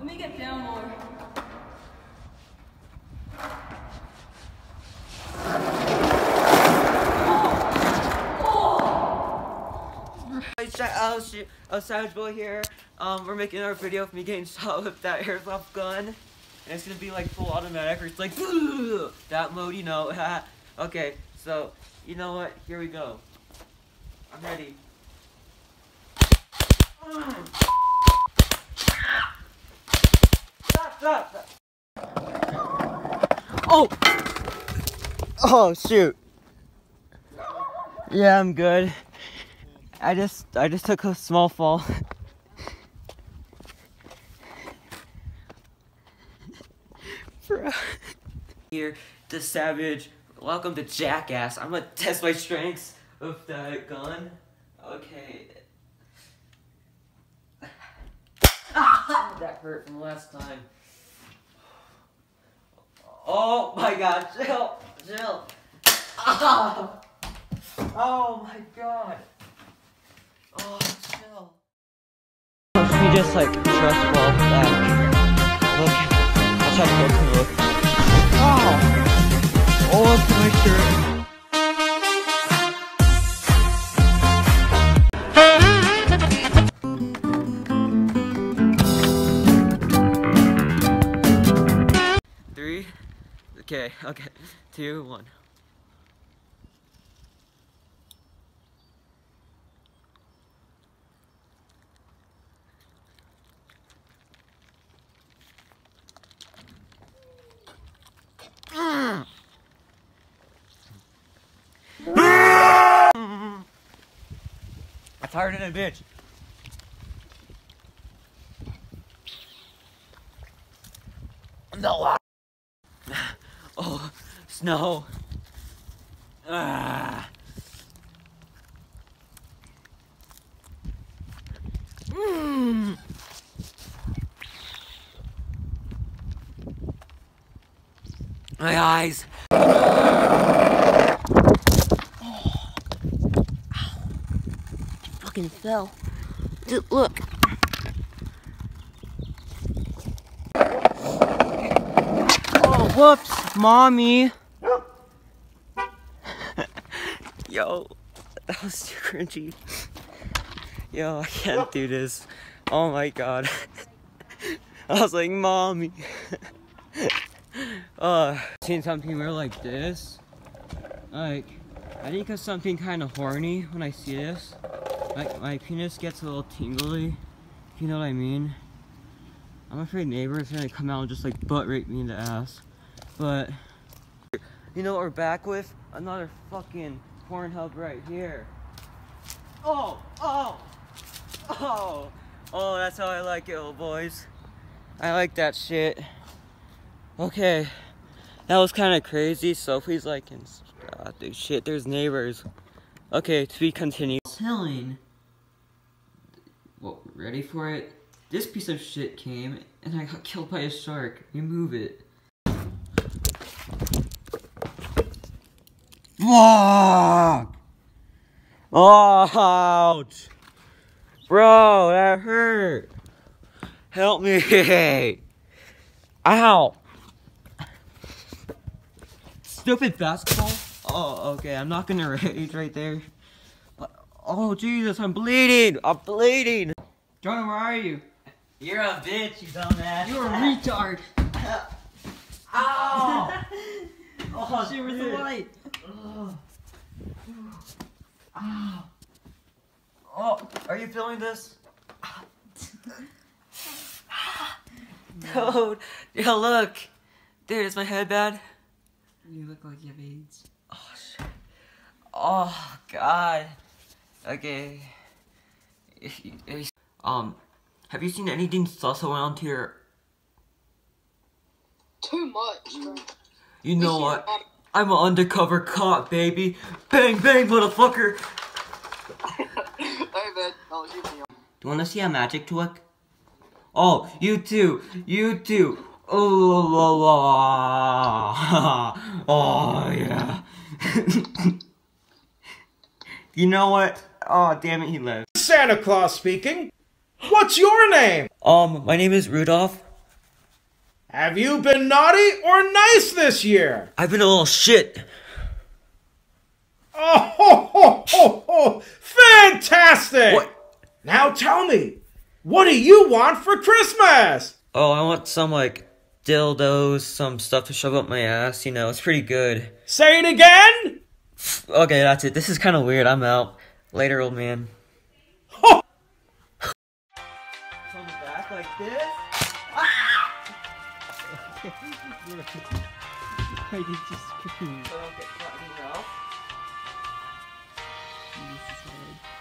Let me get down more. Savage Boy here. We're making our video of me getting shot with that airsoft gun. And it's gonna be like full automatic, or it's like that mode, you know. Okay, so you know what? Here we go. I'm ready. Stop. Oh! Oh shoot. Yeah, I'm good. I just took a small fall. Bro. Here, the Savage. Welcome to Jackass. I'm gonna test my strengths with that gun. Okay. That hurt from last time. Oh my god, chill. Oh my god. Oh, chill. You just like trust well back. Look. Watch how close you look. Oh! Oh, it's my shirt. Three. Okay. 2, 1. It's harder than a bitch. No. Oh, snow. Ah. My eyes. Fucking fell. Dude, look. Oh, whoops, mommy. Yo, that was too cringy. Yo, I can't do this. Oh my god. I was like, mommy. Seen something weird like this. Like, I think of something kind of horny when I see this. Like, my penis gets a little tingly, if you know what I mean. I'm afraid neighbors are gonna come out and just like butt rape me in the ass. But, you know what we're back with? Another fucking Pornhub right here. Oh, that's how I like it, old boys. I like that shit. Okay, that was kind of crazy, so please like and subscribe. Dude, shit, there's neighbors. Okay, to be continued. Telling. Well, ready for it? This piece of shit came, and I got killed by a shark. Remove it. Fuck! Oh, ouch! Bro, that hurt. Help me! Ow! Stupid basketball? Oh, okay, I'm not gonna rage right there. But, oh, Jesus, I'm bleeding! Jonah, where are you? You're a bitch, you dumbass. You're a retard. Ow! Oh, shit, where's the light? Ow. Oh, are you feeling this? Dude, yo, look. Dude, is my head bad? You look like you have AIDS. Oh, shit. Oh, God. Okay. Have you seen anything sus around here? Too much. You know what? I'm an undercover cop, baby. Bang, bang, motherfucker. Hey, man. Oh, you me. Do you want to see a magic trick? Oh, you too. Oh, oh yeah. You know what? Oh, damn it, he left. Santa Claus speaking. What's your name? My name is Rudolph. Have you been naughty or nice this year? I've been a little shit. Oh, ho, ho, ho, ho. Fantastic! What? Now tell me, what do you want for Christmas? Oh, I want some, like, dildos, some stuff to shove up my ass, you know, it's pretty good. Say it again? Okay, that's it. This is kind of weird. I'm out. Later, old man. Ho! Come back like this? Why did you scream? So I don't get caught in your mouth. This is hard.